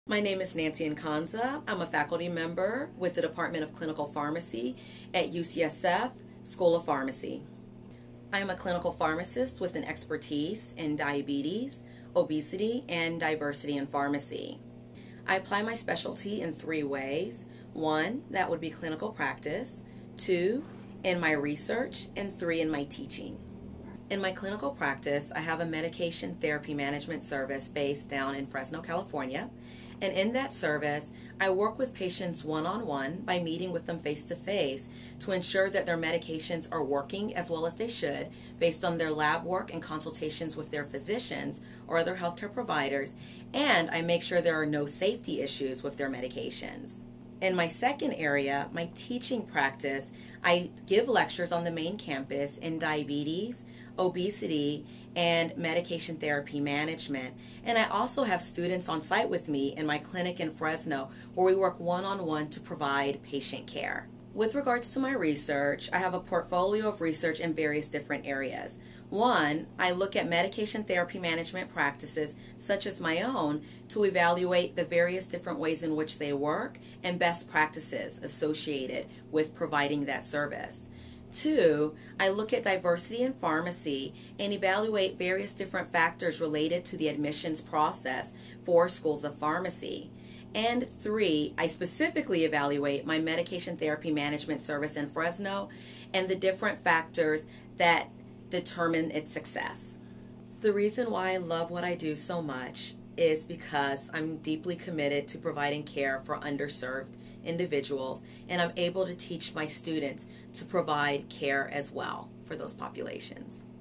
My name is Nancy Nkansah. I'm a faculty member with the Department of Clinical Pharmacy at UCSF School of Pharmacy. I am a clinical pharmacist with an expertise in diabetes, obesity, and diversity in pharmacy. I apply my specialty in 3 ways. 1, that would be clinical practice. 2, in my research. And 3, in my teaching. In my clinical practice, I have a medication therapy management service based down in Fresno, California. And in that service, I work with patients one-on-one by meeting with them face-to-face to ensure that their medications are working as well as they should based on their lab work and consultations with their physicians or other healthcare providers, and I make sure there are no safety issues with their medications. In my second area, my teaching practice, I give lectures on the main campus in diabetes, obesity, and medication therapy management. And I also have students on site with me in my clinic in Fresno where we work one-on-one to provide patient care. With regards to my research, I have a portfolio of research in various different areas. 1, I look at medication therapy management practices such as my own to evaluate the various different ways in which they work and best practices associated with providing that service. 2, I look at diversity in pharmacy and evaluate various different factors related to the admissions process for schools of pharmacy. And 3, I specifically evaluate my medication therapy management service in Fresno and the different factors that determine its success. The reason why I love what I do so much is because I'm deeply committed to providing care for underserved individuals, and I'm able to teach my students to provide care as well for those populations.